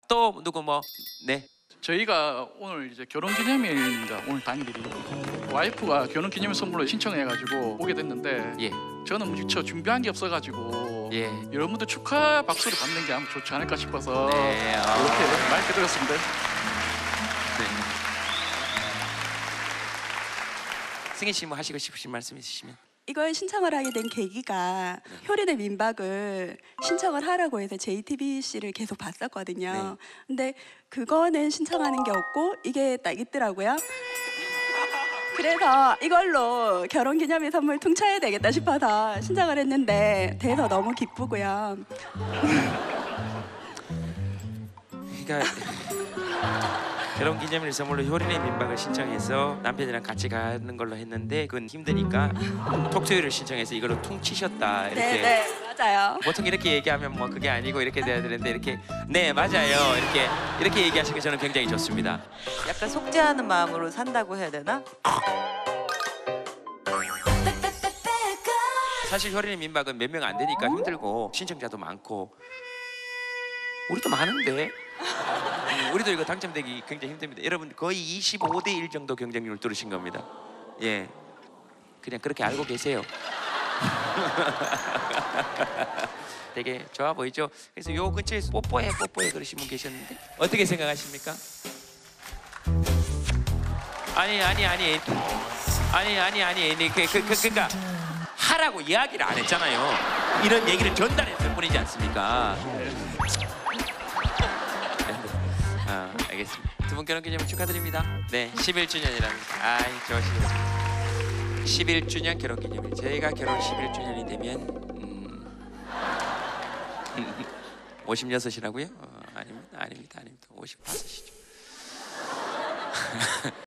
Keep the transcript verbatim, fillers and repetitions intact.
또 누구 뭐 네. 저희가 오늘 이제 결혼기념일입니다. 오늘 당일이 와이프가 결혼기념일 선물로 신청해가지고 오게 됐는데 예. 저는 무척 준비한 게 없어가지고 예. 여러분들 축하 박수를 받는 게 아마 좋지 않을까 싶어서 네, 아. 이렇게 마이크 들었습니다. 네. 승희 씨 뭐 하시고 싶으신 말씀 있으시면? 이걸 신청을 하게 된 계기가 효린의 민박을 신청을 하라고 해서 제이티비씨를 계속 봤었거든요. 네. 근데 그거는 신청하는 게 없고 이게 딱 있더라고요. 그래서 이걸로 결혼기념일 선물 퉁쳐야 되겠다 싶어서 신청을 했는데 돼서 너무 기쁘고요. 그러니까 결혼기념일 선물로 효린의 민박을 신청해서 남편이랑 같이 가는 걸로 했는데 그건 힘드니까 톡투유를 신청해서 이걸로 퉁치셨다 이렇게. 네, 네, 맞아요. 보통 이렇게 얘기하면 뭐 그게 아니고 이렇게 돼야 되는데 이렇게 네 맞아요 이렇게 이렇게 얘기하시는 게 저는 굉장히 좋습니다. 약간 속죄하는 마음으로 산다고 해야 되나? 사실 효린의 민박은 몇 명 안 되니까 힘들고 신청자도 많고 우리도 많은데 음, 우리도 이거 당첨되기 굉장히 힘듭니다. 여러분 거의 이십오 대 일 정도 경쟁률 뚫으신 겁니다. 예, 그냥 그렇게 알고 계세요. 되게 좋아 보이죠? 그래서 요 근처에서 뽀뽀해 뽀뽀해 그러신 분 계셨는데 어떻게 생각하십니까? 아니 아니 아니 아니 아니 아니 그, 그, 그, 그러니까 하라고 이야기를 안 했잖아요. 이런 얘기를 전달했을 뿐이지 않습니까? 아, 알겠습니다. 두 분 결혼기념일 축하드립니다. 네, 십일 주년이라는 아이 좋으시겠습니다. 십일 주년 결혼기념일. 저희가 결혼 십일 주년이 되면 음... 오십육이라고요? 어, 아닙니다, 아닙니다, 아닙니다. 오십오이죠.